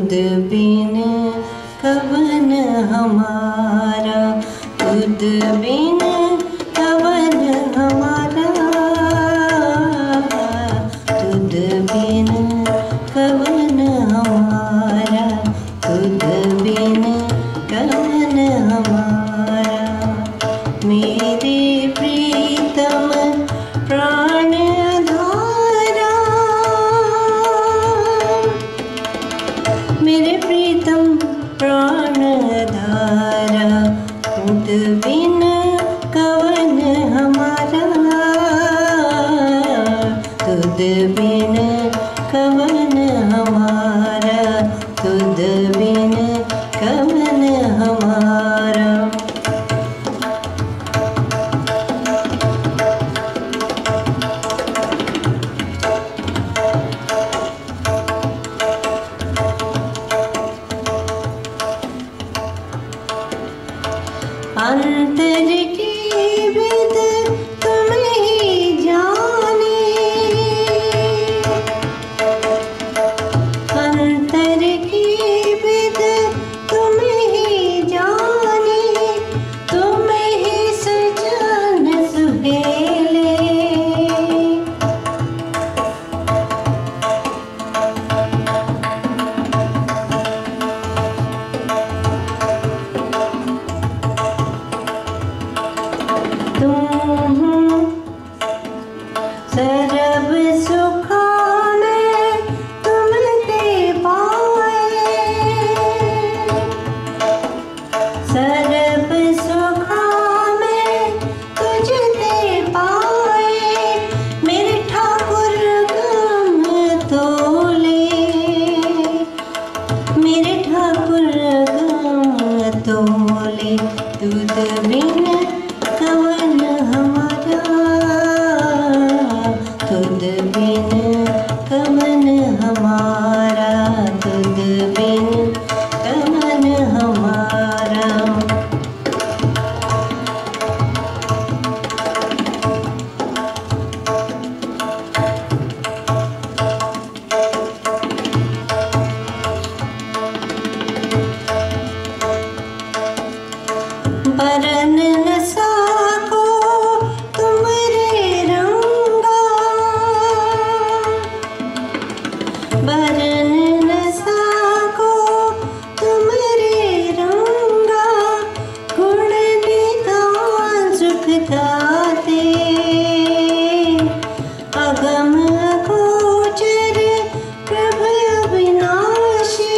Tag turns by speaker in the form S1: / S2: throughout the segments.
S1: तुद बिन कवन हमारा, तुद बिन कवन हमारा, तुद बिन कवन हमारा, तुद बिन कवन हमारा। मेरे प्रीतम प्राण धारा, मेरे प्रीतम प्राण धारा, तुद बिन कवन हमारा, तुद बिन कवन हमारा, तुद बिन कवन हमारा। अंतर की विद तुम ही जाने, अंतर की विद तुम ही जाने, तुम ही सजन सुहेले। सरब सुखा में तुमते पाए, सरब सुखा में तुझते पाए, मेरे ठाकुर गम तोले, मेरे ठाकुर गम तोले। तुद बिन कवन हमारा, तुद बिन कवन हमारा, तुद बिन कवन हमारा। बरन न साको तुमरे रंगा, बरन न साको तुमरे रंगा, गुण निधान सुख गाते, अगम अगोचर प्रभु अविनाशी,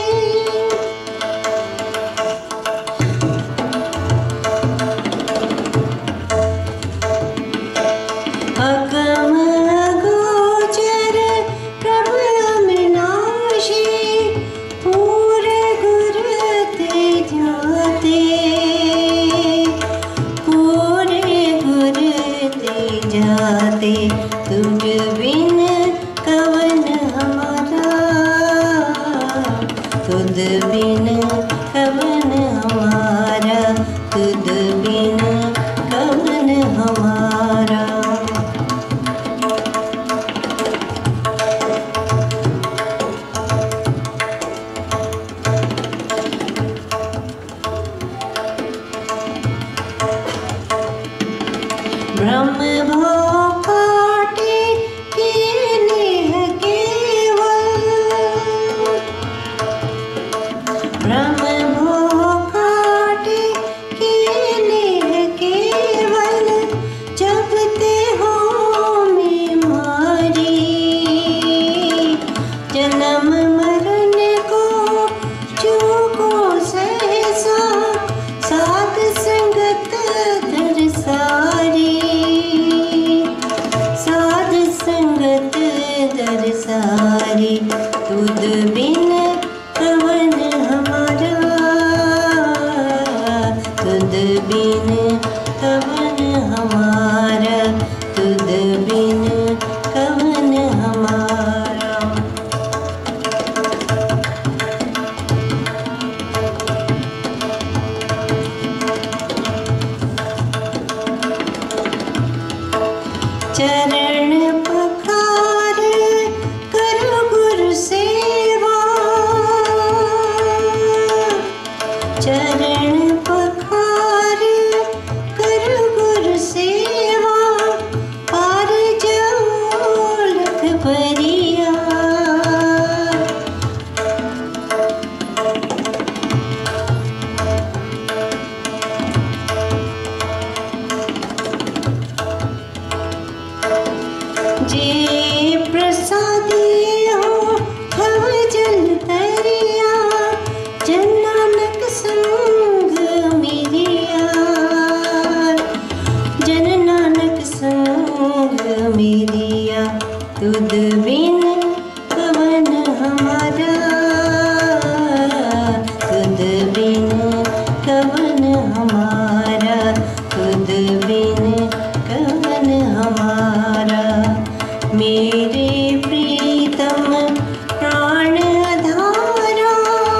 S1: अगम अगोचर प्रभु अविनाशी, पूरे गुर ते जाते, पूरे गुर ते जाते। तुझ बिन कवन हमारा, तुद बिन कवन हमारा, तुद बिन कवन हमारा। ब्रह्म भव काटे किए नेह केवल, ब्रह्म भव काटे किए नेह केवल, जब ते हो में मारी, जन्म मरण को चूको सहसा, साध संगत धर सारी, साध संगत धर सारी। तुद बिन कवन हमारा, तुद बिन कवन हमारा, तुद बिन कवन हमारा। चरण पखार कर गुरु सेवा, मेरिया तुद बिन कवन हमारा, तुद बिन कवन हमारा, तुद बिन कवन हमारा। मेरे प्रीतम प्राण आधारा,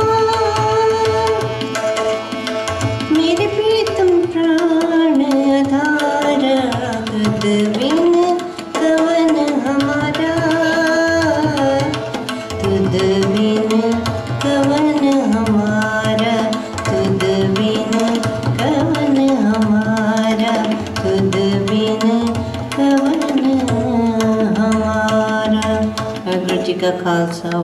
S1: मेरे प्रीतम प्राण आधारा, तुद बिन कवन हमारा, तुद बिन कवन हमारा, तुद बिन कवन हमारा, तुद बिन कवन हमारा। वाहिगुरू जी का खालसा।